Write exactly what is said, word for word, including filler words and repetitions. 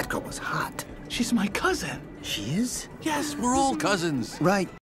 That girl was hot. She's my cousin. She is? Yes, we're all cousins. Right.